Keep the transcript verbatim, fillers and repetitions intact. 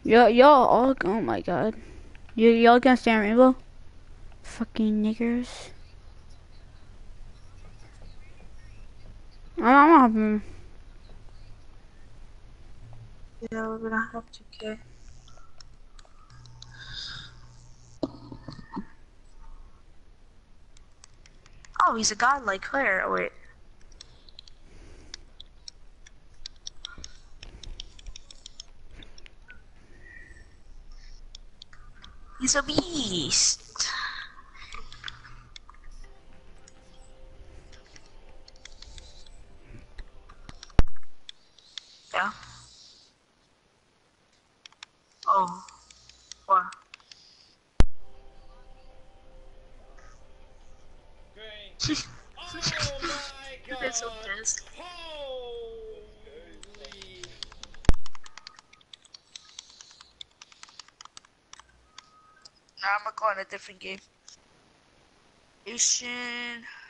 Y'all, y'all all, oh my god. You, y'all gonna stand rainbow? Fucking niggers. I'm not having. Yeah, we're gonna have to K. Oh, he's a godlike player. Oh, wait. He's a beast. Yeah. Oh. What? Great. Oh my You're so god! pissed. Holy! Now I'm gonna go on a different game. Asian.